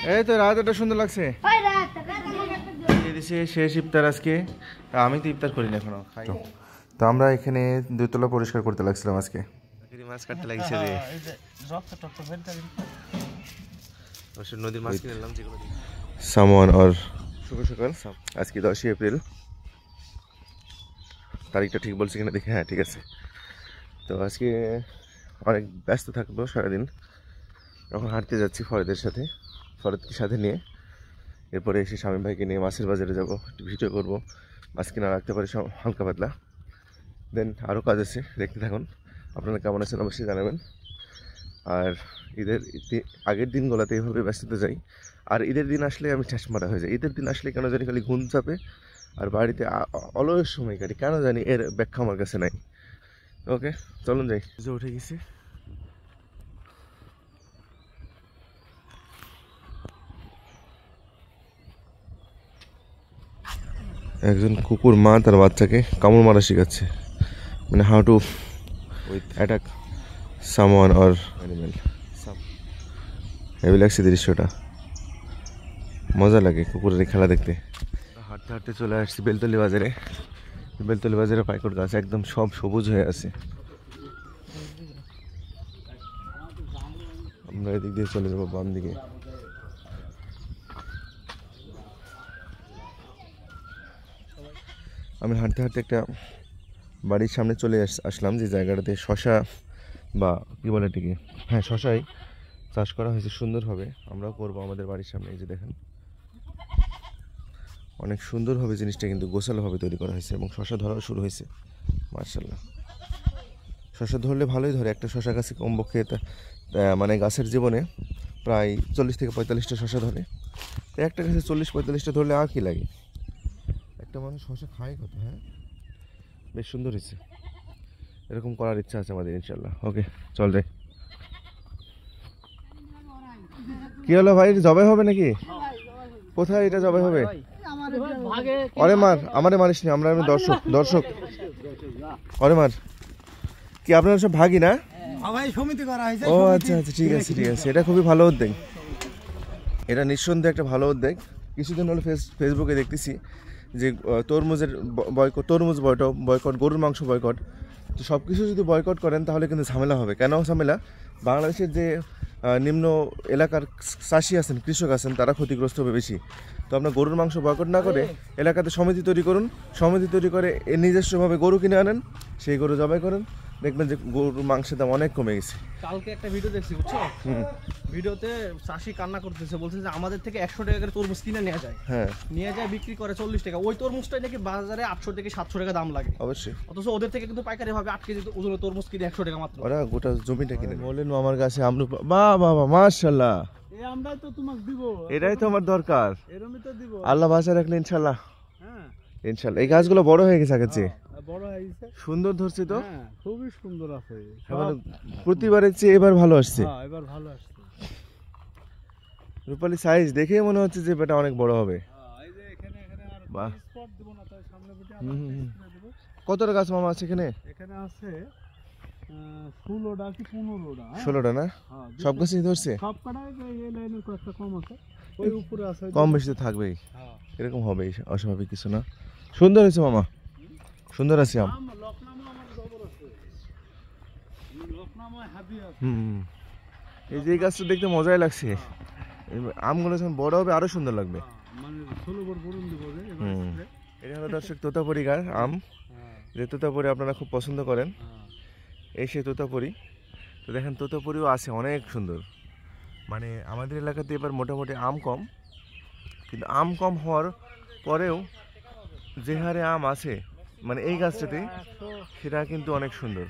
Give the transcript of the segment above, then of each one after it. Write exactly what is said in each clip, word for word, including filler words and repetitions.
এই তো রাতটা সুন্দর লাগছে। শেষ ইফতার আজকে, আমি তো ইফতার করি না এখনো, খাই। তো আমরা এখানে দুতলা পরিষ্কার করতে লাগছিলাম আজকে, মাছ কাটতে লাগছে রে। নদীর মাছ কিনে নিলাম যেগুলো। সামওয়ান আর শুভ সকাল। আজকে দশই এপ্রিল, তারিখটা ঠিক বলছি কিনা দেখি। হ্যাঁ ঠিক আছে। তো আজকে অনেক ব্যস্ত থাকবো সারাদিন। এখন হাঁটতে যাচ্ছি ফরিদের সাথে, ফরিদকে সাথে নিয়ে। এরপরে এসে স্বামী ভাইকে নিয়ে মাছের বাজারে যাব, একটু ভিডিও করবো, মাছ কিনা রাখতে পারি সব হালকা পাতলা। দেন আরও কাজ আছে, দেখতে থাকুন। আপনারা কেমন আছেন অবশ্যই জানাবেন। আর ঈদের আগের দিনগুলোতে এইভাবে ব্যস্ততা যাই, আর ঈদের দিন আসলে আমি ঠেস মারা হয়ে যাই। ঈদের দিন আসলে কেন জানি খালি ঘুম চাপে, আর বাড়িতে অলস সময় কাটি কেন জানি, এর ব্যাখ্যা আমার কাছে নাই। ওকে চলুন যাই। উঠে গেছি। একজন কুকুর মা তার বাচ্চাকে কামড় মারা শেখাচ্ছে, মানে how to attack someone or animal. Heavy লাগছে দৃশ্যটা, মজা লাগে কুকুরের খেলা দেখতে। হাঁটতে হাঁটতে চলে আসছি বেলতলি বাজারে। বেলতলি বাজারে পাইকর গাছ একদম সব সবুজ হয়ে আছে। আমরা এদিক দিয়ে চলে যাবো বাম দিকে। আমি হাঁটতে হাঁটতে একটা বাড়ির সামনে চলে আসলাম, যে জায়গাটাতে শশা বা কী বলে এটাকে, হ্যাঁ শশাই চাষ করা হয়েছে সুন্দরভাবে। আমরাও করবো আমাদের বাড়ির সামনে। এই যে দেখেন, অনেক সুন্দরভাবে জিনিসটা কিন্তু গোছালোভাবে তৈরি করা হয়েছে, এবং শশা ধরাও শুরু হয়েছে মার্শাল্লাহ। শশা ধরলে ভালোই ধরে, একটা শশা গাছে কমপক্ষে মানে গাছের জীবনে প্রায় চল্লিশ থেকে পঁয়তাল্লিশটা শশা ধরে। তো একটা গাছে চল্লিশ পঁয়তাল্লিশটা ধরলে আর কি লাগে, একটা মানুষ শশা খায় কত। হ্যাঁ বেশ সুন্দর হয়েছে, এরকম করার ইচ্ছা আছে আমাদের ইনশাল্লাহ। ওকে চল যাই। কি হলো ভাই, জবাই হবে নাকি? কোথায় এটা জবাই হবে? অরে মার, আমারে মারিস নি, আমরা দর্শক দর্শক অরে মার। কি আপনারা সব ভাগি না? ও আচ্ছা আচ্ছা ঠিক আছে ঠিক আছে। এটা খুবই ভালো উদ্যোগ, এটা নিঃসন্দেহে একটা ভালো উদ্যোগ। কিছুদিন হলো ফেসবুকে দেখতেছি যে তরমুজের বয়কট, তরমুজ বয়কট বয়কট গরুর মাংস বয়কট। তো সব কিছু যদি বয়কট করেন তাহলে কিন্তু ঝামেলা হবে। কেন ঝামেলা? বাংলাদেশের যে নিম্ন এলাকার চাষি আছেন, কৃষক আছেন, তারা ক্ষতিগ্রস্ত হবে বেশি। তো আপনার গরুর মাংস বয়কট না করে এলাকাতে সমিতি তৈরি করুন, সমিতি তৈরি করে নিজস্বভাবে গরু কিনে আনেন, সেই গরু জবাই করেন, দেখবেন যে গরুর মাংসের দাম অনেক কমে গেছে। কালকে একটা ভিডিও দেখছি বুঝছো, ভিডিওতে চাষি কান্না করতেছে, বলছে যে আমাদের থেকে একশো টাকা করে তরমুজ কিনে নেওয়া যায়, হ্যাঁ নিয়ে যায় বিক্রি করে চল্লিশ টাকা। ওই তরমুজটাই নাকি বাজারে আটশো থেকে সাতশো টাকা দাম লাগে অবশ্যই, অথচ ওদের থেকে কিন্তু পাইকারি ভাবে আট কেজি ওজনের তরমুজ কিনে একশো টাকা মাত্র। ওরা গোটা জমিটা কিনে বলেন আমার কাছে আমরু। বাহ বাবা মাশাআল্লাহ, এই আমরাই তো তোমাকে দিব, এটাই তো আমার দরকার। এরকমই তো দিব, আল্লাহ বাঁচা রাখলে ইনশাআল্লাহ। হ্যাঁ ইনশাআল্লাহ। এই গাছগুলো বড় হয়ে গেছে আগের চেয়ে, বড় হয়ে গেছে, সুন্দর ধরছে তো, হ্যাঁ খুবই সুন্দর আছে। প্রতিবারের চেয়ে এবার ভালো আসছে, হ্যাঁ এবার ভালো আসছে। রূপালী সাইজ দেখে মনে হচ্ছে যে এটা অনেক বড় হবে। এই যে এখানে এখানে আর স্পট দেব না, তাই সামনে বসে আমরা দেব। কতটা গাছ মামা আছে এখানে? এখানে আছে ষোলোটা কি পনেরোটা। ষোলোটা না? সব গাছই ধরছে? সব কটাই এই লাইনের কয়েকটা কম আছে, ওই উপরে আছে, কম বেশি তো থাকবেই, এরকম হবেই, অস্বাভাবিক কিছু না। সুন্দর হয়েছে মামা, সুন্দর আছে আম। হুম, এই যে গাছটা দেখতে মজাই লাগছে। আমগুলো যখন বড় হবে আরো সুন্দর লাগবে। এটা হলো দর্শক তোতাপুরি গাছ আম, যে তোতাপুরি আপনারা খুব পছন্দ করেন, এই সেই তোতাপুরি। তো দেখেন তোতাপুরিও আছে অনেক সুন্দর। মানে আমাদের এলাকাতে এবার মোটামুটি আম কম, কিন্তু আম কম হওয়ার পরেও যে হারে আম আছে মানে এই গাছটাতে, সেটা কিন্তু অনেক সুন্দর।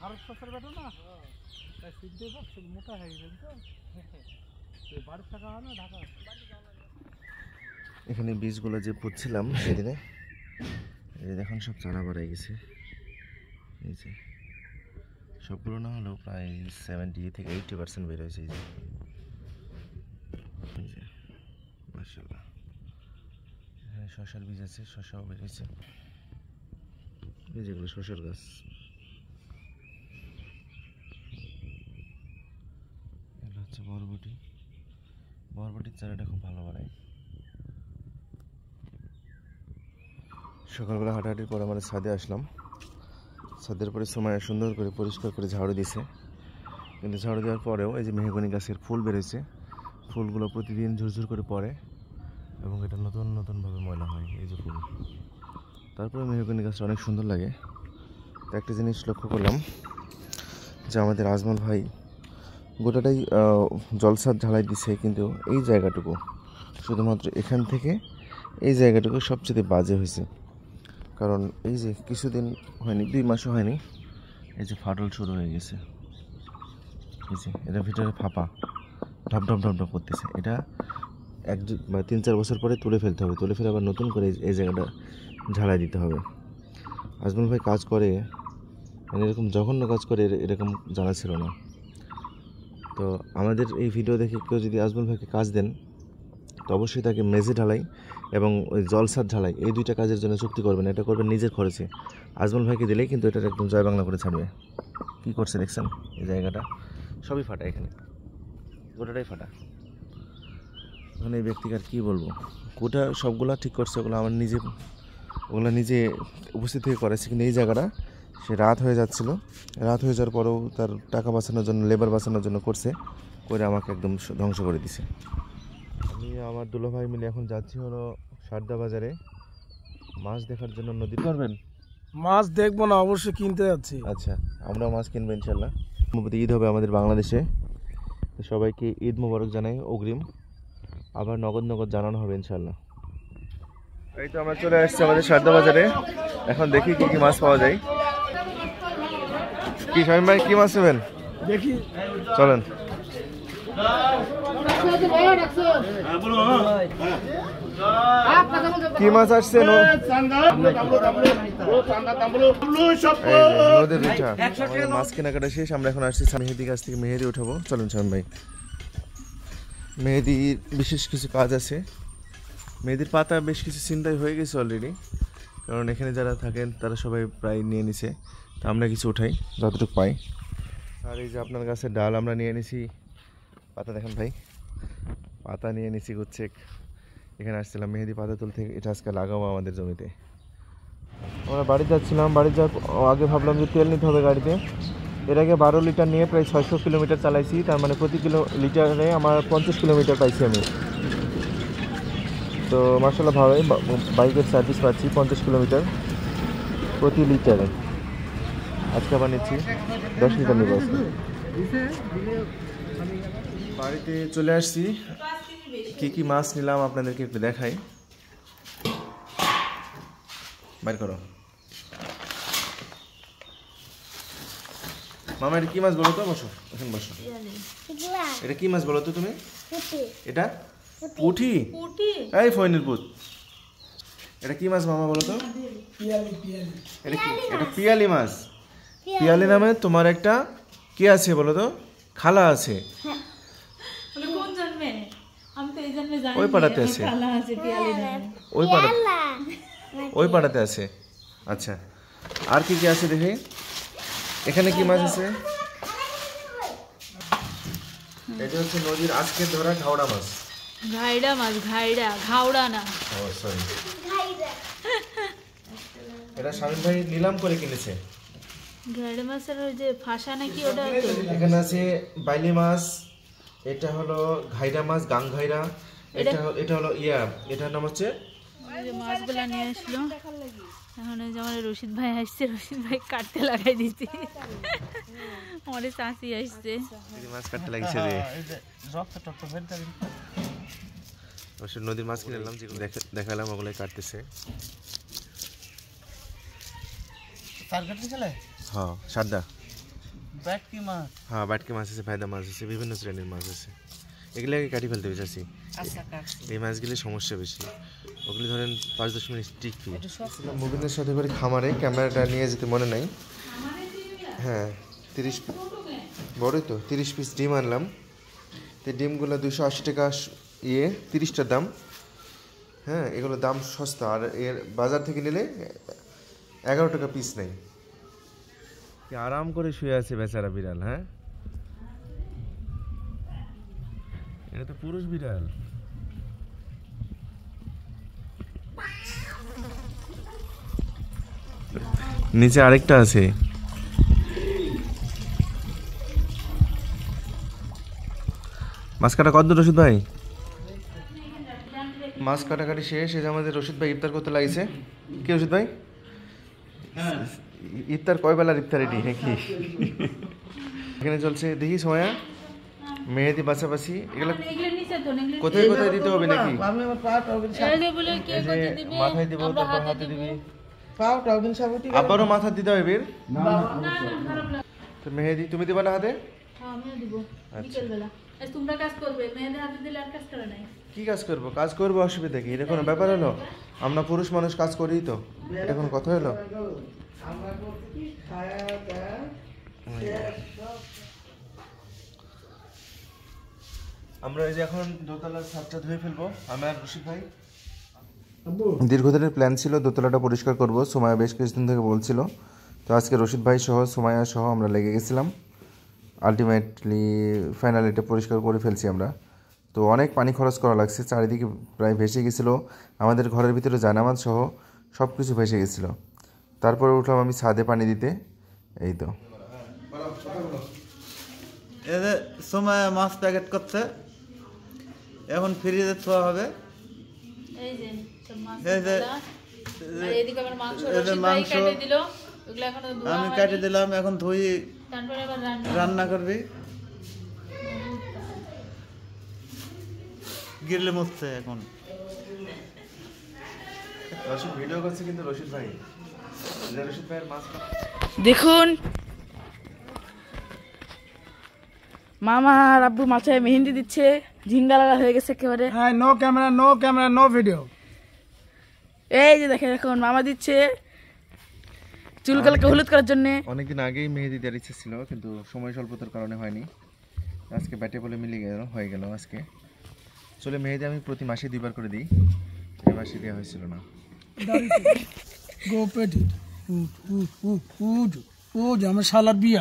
এখানে বীজগুলো যে পুঁতছিলাম সেদিনে, এই দেখুন সব চারা বাড়াই গেছে। এই যে সবগুলো না হলেও প্রায় সেভেন্টি থেকে এইটি পার্সেন্ট বের হয়েছে। এই যে মাশাআল্লাহ, এখানে শশার বীজ আছে, শশাও বের হয়েছে। এই যেগুলো শশার গাছ, এগুলো হচ্ছে বরবটি। বরবটির চারাটা খুব ভালো বাড়ায়। সকালবেলা হাঁটাহাঁটির পর আমরা ছাদে আসলাম। ছাদের পরে সময় সুন্দর করে পরিষ্কার করে ঝাড়ু দিছে, কিন্তু ঝাড়ু দেওয়ার পরেও এই যে মেহগনি গাছের ফুল বেরোচ্ছে, ফুলগুলো প্রতিদিন ঝুরঝুর করে পড়ে এবং এটা নতুন নতুনভাবে ময়লা হয়। এই যে ফুল, তারপরে মেহগনি গাছটা অনেক সুন্দর লাগে। তো একটা জিনিস লক্ষ্য করলাম যে আমাদের আজমল ভাই গোটাটাই জলসাদ ঢালাই দিছে, কিন্তু এই জায়গাটুকু শুধুমাত্র এখান থেকে এই জায়গাটুকু সবচেয়ে বাজে হয়েছে। কারণ এই যে কিছুদিন হয়নি, দুই মাসও হয়নি, এই যে ফাটল শুরু হয়ে গেছে। এই যে এটার ভিতরে ফাঁপা ঢপ ঢপ ঢপ ঢপ করতেছে। এটা এক বা তিন চার বছর পরে তুলে ফেলতে হবে, তুলে ফেলে আবার নতুন করে এই জায়গাটা ঝালাই দিতে হবে। আজমল ভাই কাজ করে, মানে এরকম জঘন্য কাজ করে এরকম জানা ছিল না। তো আমাদের এই ভিডিও দেখে কেউ যদি আজমল ভাইকে কাজ দেন, তো অবশ্যই তাকে মেঝে ঢালাই এবং ওই জলসাদ ঢালাই এই দুইটা কাজের জন্য চুক্তি করবেন। এটা করবেন নিজের খরচে। আজমল ভাইকে দিলেই কিন্তু এটা একদম জয় বাংলা করে ছাড়বে। কী করছে দেখছেন? এই জায়গাটা সবই ফাটা, এখানে গোটাটাই ফাটা। ওখানে এই ব্যক্তিকে আর কী বলবো, গোটা সবগুলা ঠিক করছে, ওগুলো আমার নিজে ওগুলো নিজে উপস্থিত হয়ে করেছে। কিন্তু এই জায়গাটা সে রাত হয়ে যাচ্ছিলো, রাত হয়ে যাওয়ার পরেও তার টাকা বাঁচানোর জন্য, লেবার বাঁচানোর জন্য করছে, করে আমাকে একদম ধ্বংস করে দিছে। আমি আমার দুলো ভাই মিলে এখন যাচ্ছি হলো সারদা বাজারে মাছ দেখার জন্য। নদী করবেন? মাছ দেখবো না, অবশ্যই কিনতে যাচ্ছি। আচ্ছা, আমরাও মাছ কিনবো ইনশাল্লাহ। ঈদ হবে আমাদের বাংলাদেশে, তো সবাইকে ঈদ মোবারক জানাই অগ্রিম। আবার নগদ নগদ জানানো হবে ইনশাল্লাহ। এই তো আমরা চলে আসছি আমাদের সারদা বাজারে। এখন দেখি কি কি মাছ পাওয়া যায়। কি শামিম ভাই, কি মাছ নেবেন? দেখি, চলেন। কি মাছ আসছে? মাছ কেনাকাটা শেষ, আমরা এখন আসছি মেহেদি গাছ থেকে মেহেদি উঠাবো। চলেন শামিম ভাই। মেহেদির বিশেষ কিছু কাজ আছে। মেহেদির পাতা বেশ কিছু চিন্তাই হয়ে গেছে অলরেডি, কারণ এখানে যারা থাকেন তারা সবাই প্রায় নিয়ে নিছে। তো আমরা কিছু উঠাই যতটুকু পাই। আর এই যে আপনার গাছের ডাল আমরা নিয়ে নিছি। পাতা দেখেন ভাই, পাতা নিয়ে নিছি গুচ্ছে। এখানে আসছিলাম মেহেদি পাতা তুলতে, এটা আজকে লাগাবো আমাদের জমিতে। আমরা বাড়ি যাচ্ছিলাম, বাড়ি যাওয়ার আগে ভাবলাম যে তেল নিতে হবে গাড়িতে। এর আগে বারো লিটার নিয়ে প্রায় ছয়শো কিলোমিটার চালাইছি, তার মানে প্রতি কিলো লিটারে আমার পঞ্চাশ কিলোমিটার পাইছি আমি। তো মার্শাল্লাহ ভালোই বাইকের সার্ভিস পাচ্ছি পঞ্চাশ কিলোমিটার প্রতি লিটারে। আজকে আবার নিচ্ছি দশ লিটার নিব আজকে। বাড়িতে চলে আসছি, কি কি মাছ নিলাম আপনাদেরকে একটু দেখাই। বাইর করো মামা, এটা কি মাছ বলো তো? বসো, এখন বসো। এটা কি মাছ বলো তো তুমি? এটা পুঁটি। এই ফয়নের পুত, এটা কি মাছ মামা বলো তো? এটা কি? এটা পিয়ালি মাছ। পিয়ালি নামে তোমার একটা কে আছে বলো তো? খালা আছে। ওই পাড়াতে আছে, ওই পাড়া ওই পাড়াতে আছে। আচ্ছা, আর কি কি আছে দেখি। এখানে কি মাছ আছে? এটা হচ্ছে নদীর আজকে ধরা ঘাওড়া মাছ। ঘাইড়া মাছ, ঘাইড়া, ঘাওড়া না। ও সরি, এটা শামিম ভাই নিলাম করে কিনেছে। ঘাইড়া মাছের ওই যে ফাঁসা নাকি ওটা। এখানে আছে বাইলি মাছ, এটা হলো ঘাইড়া মাছ, গাং ঘাইড়া। এটা এটা হলো ইয়া, এটার নাম হচ্ছে যে মাছগুলা নিয়ে আসলো। এখন ওই যে আমার রশিদ ভাই আসছে, রশিদ ভাই কাটতে লাগাই দিচ্ছে। আমাদের চাষি আসছে, মাছ কাটতে লাগিয়েছে রে। অবশ্য নদীর মাছ কিনে নিলাম, যেগুলো দেখালাম ওগুলোই কাটতেছে। হ্যাঁ সারদা, হ্যাঁ বাটকি মাছ আছে, ফায়দা মাছ আছে, বিভিন্ন শ্রেণীর মাছ আছে। এগুলোকে কাটি ফেলতে চাচ্ছি। এই মাছগুলি সমস্যা বেশি, ওগুলি ধরেন পাঁচ দশ মিনিট টিকবি। মুবিনের সাথে করে খামারে ক্যামেরাটা নিয়ে যেতে মনে নাই। হ্যাঁ তিরিশ বড়ই তো তিরিশ পিস ডিম আনলাম। তো ডিমগুলো দুশো আশি টাকা ইয়ে, তিরিশটার দাম। হ্যাঁ এগুলোর দাম সস্তা, আর এর বাজার থেকে নিলে এগারো টাকা পিস নেই। আরাম করে শুয়ে আছে বেচারা বিড়াল। হ্যাঁ এটা তো পুরুষ বিড়াল। নিচে আরেকটা আছে। মাছ কাটা কত রশিদ ভাই? মাছ কাটাকাটি শেষ। এই যে আমাদের রশিদ ভাই ইফতার করতে লাগছে। কি রশিদ ভাই, ইফতার কয় বেলার ইফতার এটি নাকি? এখানে চলছে দেখি সময়া মেহেদি বাছাবাছি। এগুলো কোথায় কোথায় দিতে হবে নাকি? মাথায় দিব, তারপর হাতে দিবি, আবারও মাথা দিতে হবে। তো মেহেদি তুমি দিবা না হাতে? কি কাজ করবো? কাজ করবো, অসুবিধা কি? এটা কোনো ব্যাপার হলো? আমরা পুরুষ মানুষ কাজ করি তো, এটা কোনো কথা হলো? আমরা এই যে এখন দোতলার ছাদটা ধুয়ে ফেলবো আমি আর রশিদ ভাই। দীর্ঘদিনের প্ল্যান ছিল দোতলাটা পরিষ্কার করব, সুমায়া বেশ কিছুদিন থেকে বলছিল। তো আজকে রশিদ ভাই সহ সুমায়া সহ আমরা লেগে গেছিলাম। আলটিমেটলি ফাইনাল এটা পরিষ্কার করে ফেলছি আমরা। তো অনেক পানি খরচ করা লাগছে, চারিদিকে প্রায় ভেসে গেছিলো, আমাদের ঘরের ভিতরে জানামাজ সহ সব কিছু ভেসে গেছিলো। তারপরে উঠলাম আমি ছাদে পানি দিতে। এই তো এদের সময় মাছ প্যাকেট করছে, এখন ফ্রিজে ছোঁয়া হবে। মাংস আমি কেটে দিলাম, এখন ধুই রান্না করবি। গিরলে মুছছে এখন। ভিডিও করছে কিন্তু রশিদ ভাই, রশিদ ভাইয়ের মাছ দেখুন মামা আর আব্বু মাছে মেহেন্দি দিচ্ছে, ঝিঙ্গা লাগা হয়ে গেছে একেবারে। হ্যাঁ, no camera, no camera, no video. এই যে দেখেন এখন মামা দিচ্ছে চুল কালকে হলুদ করার জন্য। অনেকদিন আগেই মেহেদি দেওয়ার ইচ্ছে ছিল, কিন্তু সময় স্বল্পতার কারণে হয়নি। আজকে ব্যাটে বলে মিলে গেল, হয়ে গেল আজকে। চলে মেহেদি আমি প্রতি মাসে দুইবার করে দিই, এই মাসে দেওয়া হয়েছিল না। গো পেটি উজ আমার শালার বিয়া।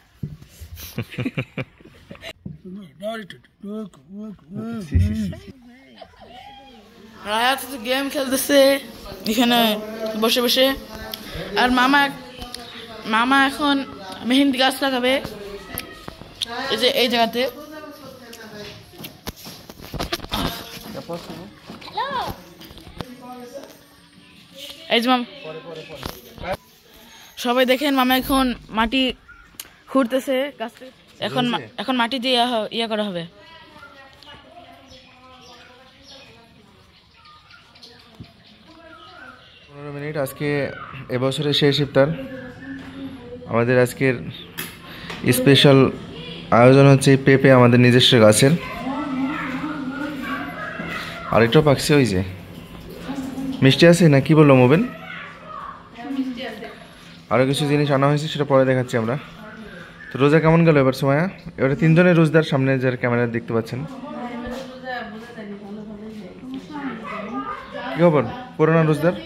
রায়াত গেম খেলতেছে এখানে বসে বসে, আর মামা মামা এখন মেহেন্দি গাছ লাগাবে এই যে এই জায়গাতে। এই যে মামা সবাই দেখেন মামা এখন মাটি খুঁড়তেছে গাছে। এখন এখন মাটি দিয়ে ইয়া করা হবে। পনেরো মিনিট আজকে এবছরের শেষ ইফতার। আমাদের আজকের স্পেশাল আয়োজন হচ্ছে পেঁপে আমাদের নিজস্ব গাছের। আরেকটাও পাকছে, ওই যে মিষ্টি আছে না কি বললো মোবেন? আরও কিছু জিনিস আনা হয়েছে, সেটা পরে দেখাচ্ছি আমরা। তো রোজা কেমন গেল এবার সুমায়া? এবারে তিনজনের রোজদার, সামনে যার ক্যামেরা দেখতে পাচ্ছেন। কি খবর করোনা রোজদার?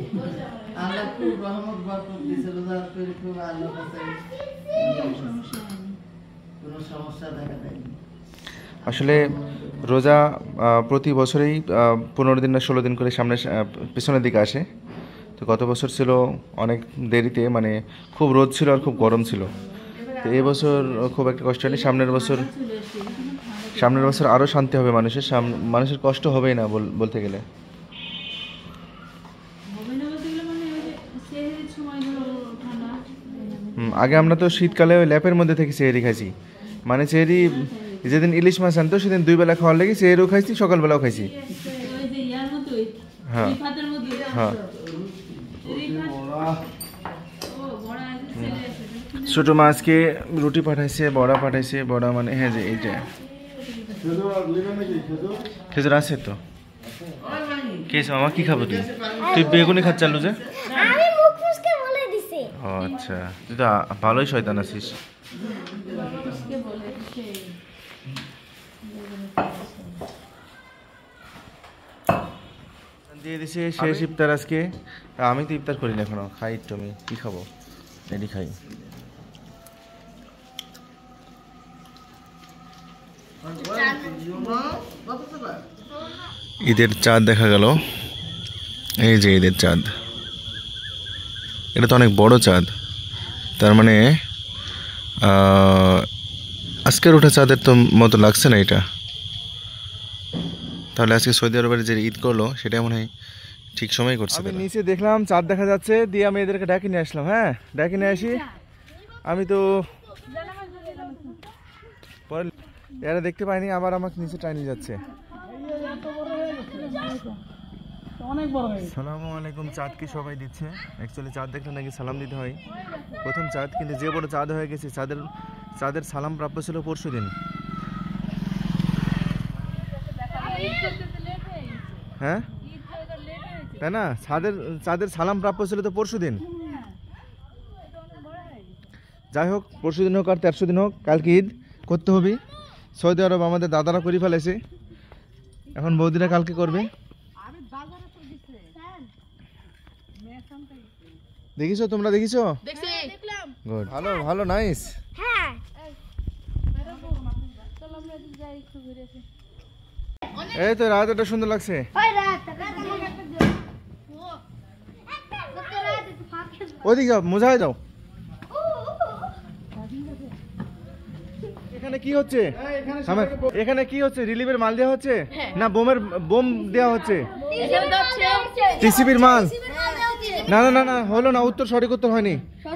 আসলে রোজা প্রতি বছরেই পনেরো দিন না ষোলো দিন করে সামনে পেছনের দিকে আসে। তো গত বছর ছিল অনেক দেরিতে, মানে খুব রোদ ছিল আর খুব গরম ছিল। তো এই বছর খুব একটা কষ্ট হয়নি। সামনের বছর সামনের বছর আরও শান্তি হবে মানুষের, মানুষের কষ্ট হবেই না বলতে গেলে। আগে আমরা তো শীতকালে ওই ল্যাপের মধ্যে থেকে চেহারি খাইছি, মানে চেহারি যেদিন ইলিশ মাছ আনতো সেদিন দুই বেলা খাওয়ার লেগে চেহারিও খাইছি, সকালবেলাও খাইছি। হ্যাঁ হ্যাঁ, ছোট মাছকে রুটি পাঠাইছে, বড়া পাঠাইছে। বড়া মানে হ্যাঁ যে এইটা খেজুর আছে তো। কে মামা কি খাবো তুই? তুই বেগুনি খাচ্ছ চালু যে? ও আচ্ছা, তুই তো ভালোই শয়তান আছিস। দিয়ে দিছে শেষ ইফতার আজকে। আমি তো ইফতার করি না এখনো, খাই একটু। আমি কি খাবো? এটি খাই। ঈদের চাঁদ দেখা গেল। এই যে ঈদের চাঁদ, এটা তো অনেক বড় চাঁদ। তার মানে আজকের ওঠা চাঁদের তো মতো লাগছে না এটা। তাহলে আজকে সৌদি আরবের যে ঈদ করলো সেটা মনে হয় ঠিক সময় করছে। আমি নিচে দেখলাম চাঁদ দেখা যাচ্ছে, দিয়ে আমি এদেরকে ডাকি নিয়ে আসলাম। হ্যাঁ, ডাকি নিয়ে আসি। আমি তো পরে এরা দেখতে পাইনি, আবার আমাকে নিচে টাইনি যাচ্ছে। সালামু আলাইকুম। চাঁদ কি সবাই দিচ্ছে? অ্যাকচুয়ালি চাঁদ দেখলে নাকি সালাম দিতে হয়, প্রথম চাঁদ। কিন্তু যে বড় চাঁদ হয়ে গেছে, চাঁদের চাঁদের সালাম প্রাপ্য ছিল পরশু দিন। হ্যাঁ তাই না? চাঁদের চাঁদের সালাম প্রাপ্য ছিল তো পরশু দিন। যাই হোক, পরশু দিন হোক আর তেরোশো দিন হোক, কালকে ঈদ করতে হবে। সৌদি আরব আমাদের দাদারা করে ফেলেছে, এখন বৌদিরা কালকে করবে। দেখিছো তোমরা? দেখিছো? গুড, ভালো ভালো, নাইস। এই তো রাতটা সুন্দর লাগছে। ওদিকে যাও, মোজায় যাও। এখানে কি হচ্ছে? এখানে কি হচ্ছে? রিলিফের মাল দেওয়া হচ্ছে না বোমের বোম দেওয়া হচ্ছে? টিসিবির মাল? না না না না, হলো না, উত্তর সঠিক উত্তর হয়নি।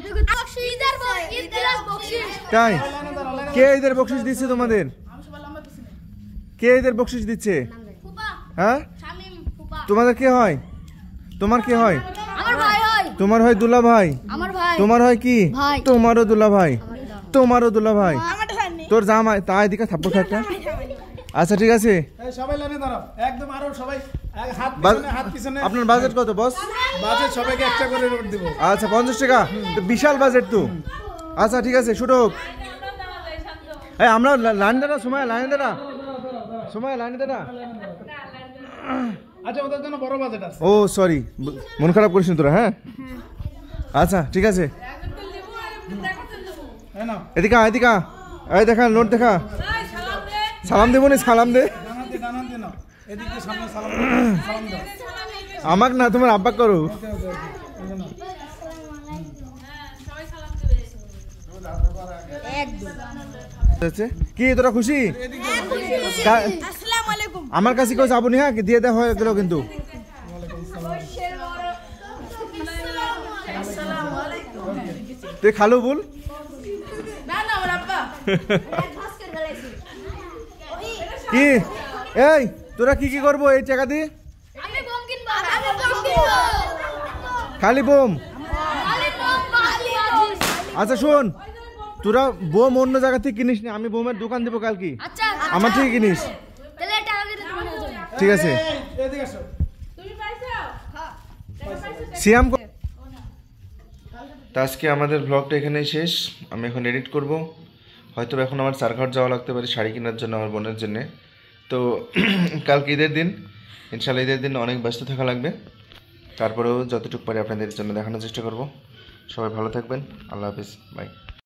তাই? কে ঈদের বকশিস দিচ্ছে তোমাদের? কে ঈদের বকশিস দিচ্ছে? হ্যাঁ, তোমাদের কে হয়? তোমার কে হয়? তোমার হয় দুলা ভাই। তোমার হয় কি? তোমারও দুলা ভাই। তোমারও দুলা ভাই। তোর জামাই তাই দিকে থাপ্পড় একটা। আচ্ছা ঠিক আছে, সবাই লাইনে দাঁড়াও একদম। আরো সবাই হাত পিছনে, হাত পিছনে। আপনার বাজেট কত বস? বাজেট সবাইকে একটা করে নোট দিব। আচ্ছা পঞ্চাশ টাকা, তো বিশাল বাজেট তো। আচ্ছা ঠিক আছে, শুট হোক। এই আমরা লাইন দাঁড়া, সময় লাইন দাঁড়া, সময় লাইন দাঁড়া। আচ্ছা, ওদের জন্য বড় বাজেট আছে। ও সরি, মন খারাপ করিস তোরা। হ্যাঁ আচ্ছা ঠিক আছে, এদিকে এদিকে এই দেখা, নোট দেখা। সালাম দেবো নি? সালাম দে। আমাক না, তোমার আব্বা করো। কি তোরা খুশি? আমার কাছে কেউ যাবো নি? হ্যাঁ, দিয়ে দেওয়া হয়ে গেল কিন্তু। তুই খালু বল। কি এই তোরা কি কি করবো এই টাকা দিয়ে? খালি বোম? আচ্ছা শোন, তোরা বোম অন্য জায়গা থেকে কিনিস না, আমি বোমের দোকান দেবো কালকে, আমার থেকে কিনিস। ঠিক আছে সিয়াম। তা আজকে আমাদের ব্লগটা এখানেই শেষ। আমি এখন এডিট করব, হয়তো এখন আমার চারঘাট যাওয়া লাগতে পারে শাড়ি কেনার জন্য আমার বোনের জন্যে। তো কালকে ঈদের দিন, ইনশাল্লাহ ঈদের দিন অনেক ব্যস্ত থাকা লাগবে। তারপরেও যতটুকু পারি আপনাদের জন্য দেখানোর চেষ্টা করব। সবাই ভালো থাকবেন, আল্লাহ হাফিজ, বাই।